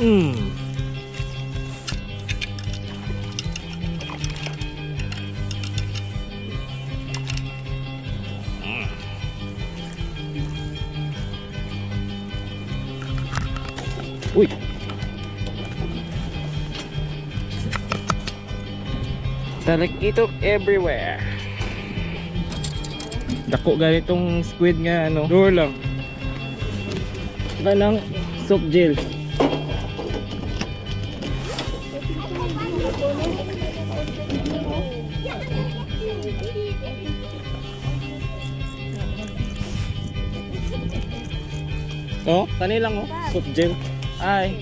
Uy! Talakitok everywhere. Dako ganitong squid nga ano, door lang. Kanang soap gel. Oh, kanilang oh, soap gel. Ay.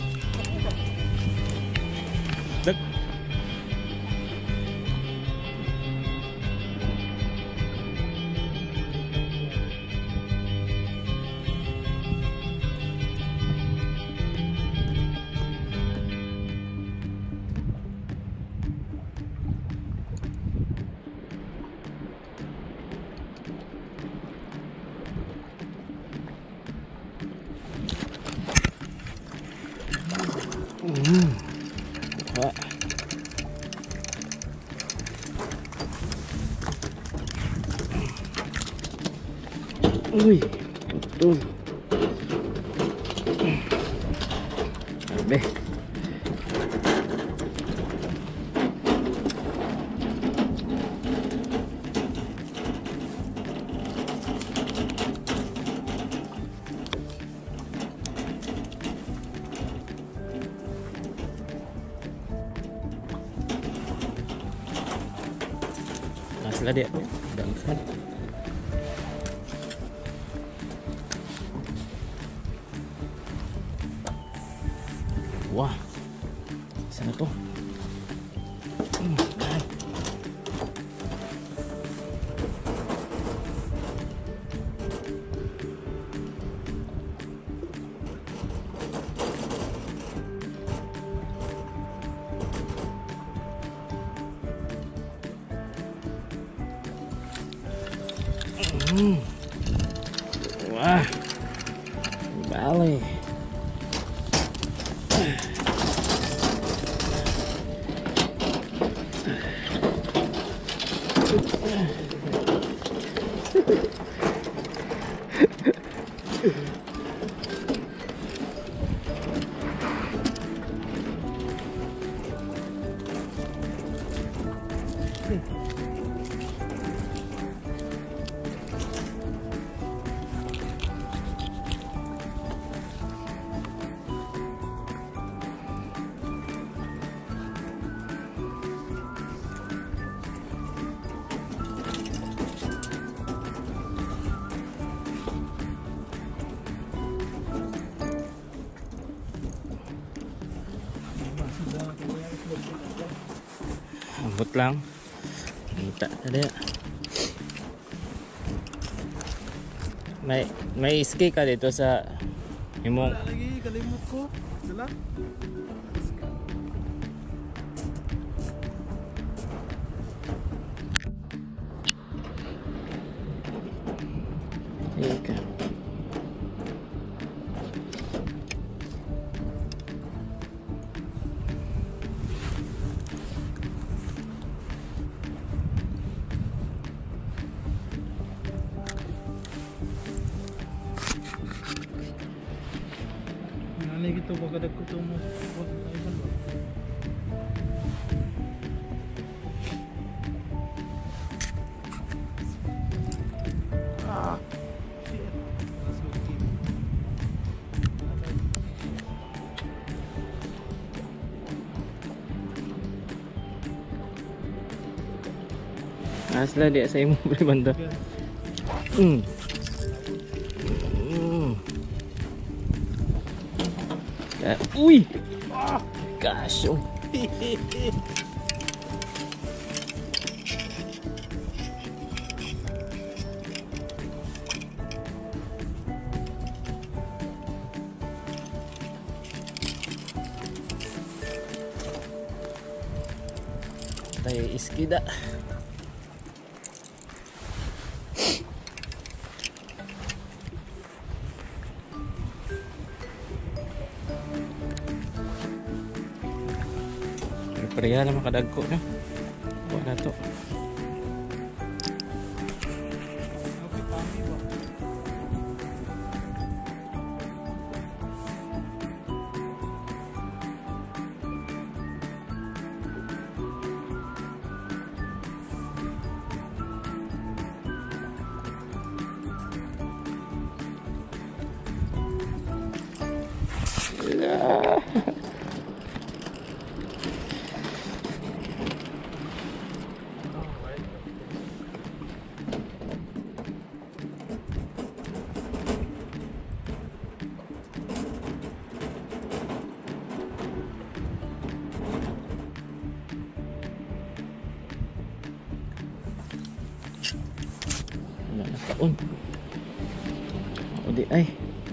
Uy, betul. Abe. Nasla dia. Dangsan. Wah, sana to. Wah, balik. Ambot lang. Kita tadi. May iski ka dito sa imong. Wala lagi kalimot ko. Sila. Ika. Nani gitu pagkadag ko to mo. Asla dia saya mau beli benda. Uy, gosh. Tayo iskida. Pareha naman kadagko no. Kuha na to. Okay, pami ba? Wala na taon. O di ay.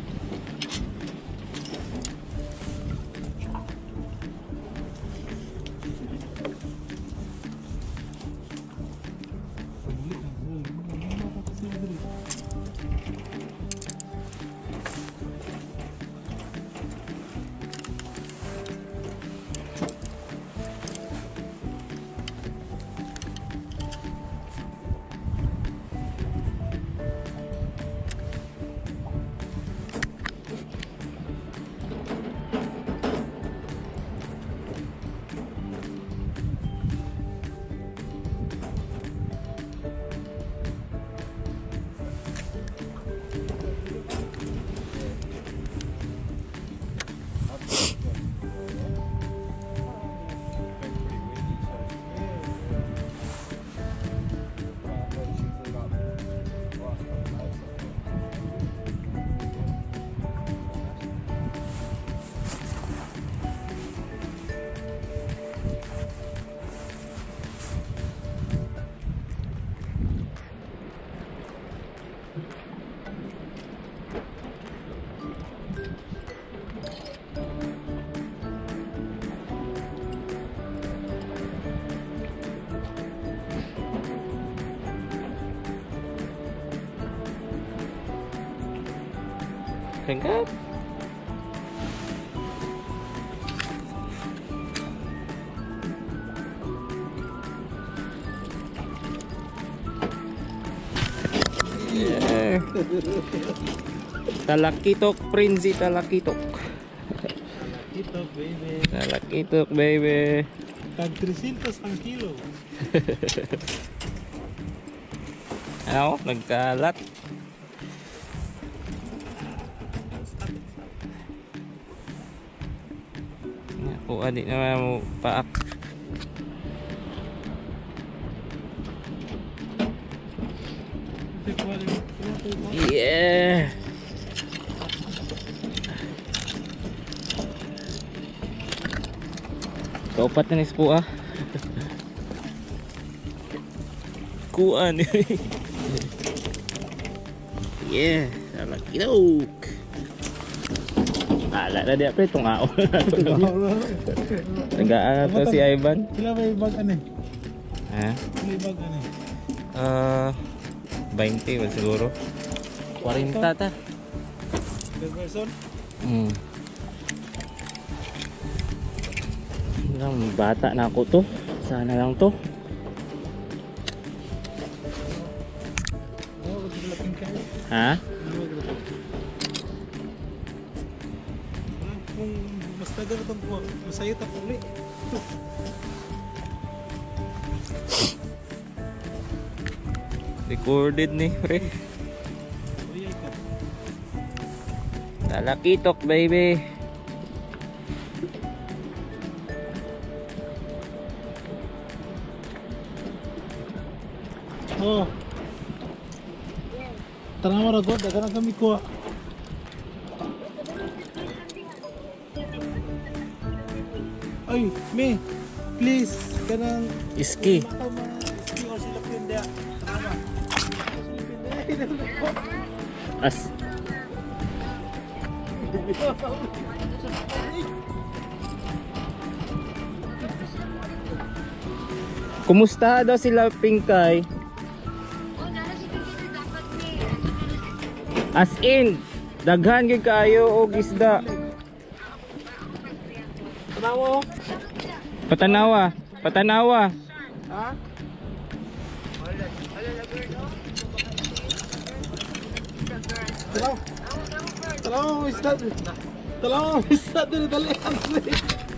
Hanggang yeah. Talakitok, Prinzi, talakitok. Ito, baby. Talakitok, baby. Tag 300 ang kilo. Ano? Nagkalat. Ako, di naman mo paak. Yeah. Kaupat na nis po ah. Kuan. Yeah, talakitok. Ala na dia pre tungao. Tagaan to si Ivan. Sila may bag ano eh? Ha? May bag ano eh? 20 ba siguro? 40 ta. Per person? Lang bata na ako to. Sana lang to. Oh, maglalaking kayo. Ha? Kung mas tagal itong kuha, masaya ta uli. Recorded ni pre. Uyay ka. Talakitok baby. Oh. Tara mo ra god, dagan kami kuha. Ay, me, please, kanang Iski. makaw mga iski or sila pinda. Tama. As. Kumusta daw sila Pinkay? As in, daghan gyud kaayo og isda. Tanawo. Patanawa. Patanawa. Ha? Tala mo, isda. Tala mo, isda. Dali, dali.